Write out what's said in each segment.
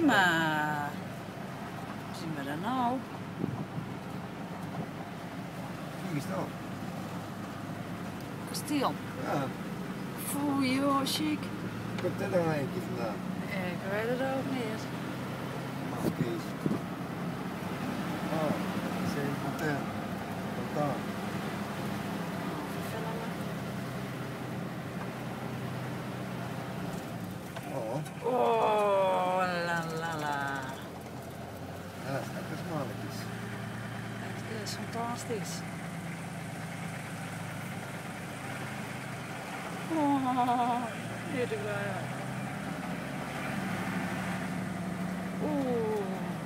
Maar wat zien we daar nou? Wie is dat? Kasteel. Ja, Foei joh, chic. komt er nog eentje vandaan. Ik weet het ook niet. Maar Kees. Oh, Saint-Martin. Wat dan? Filmen. Oh, Oh, la la la. ja, dat is lekker smalletjes. Het is fantastisch. Oh, hier de waar. Oeh.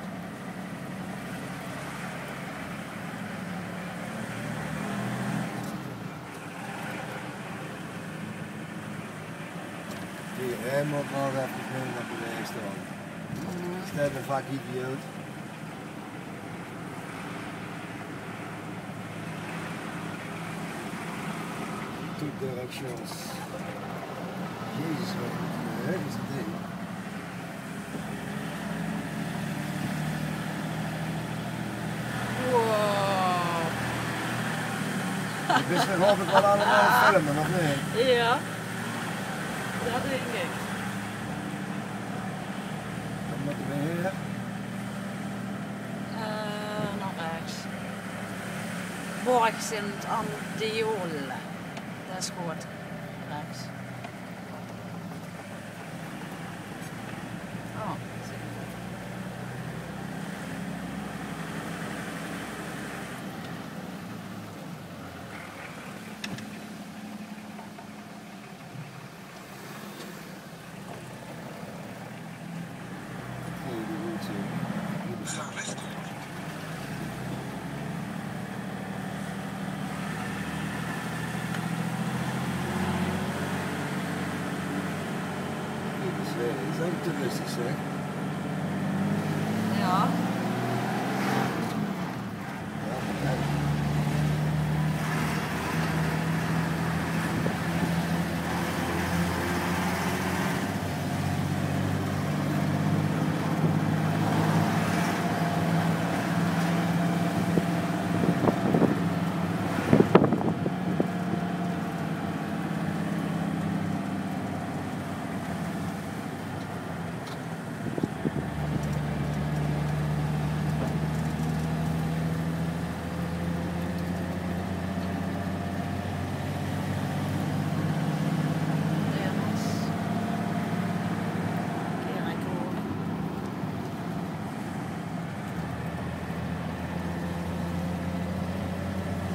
Die rem moet nog even mee naar beneden staan. Stel een vak idioot. Tout directions. Jezus, wat erg is dat ding. Wow. Je bent nog altijd wel allemaal filmen, of niet? Ja. Dat denk ik. Dan moeten we hier. Nog rechts. Borg Sint Andiool. Dat is goed. Rechts. Oh, zie je. Ga rechtdoor. Dit is ook toeristisch, hè?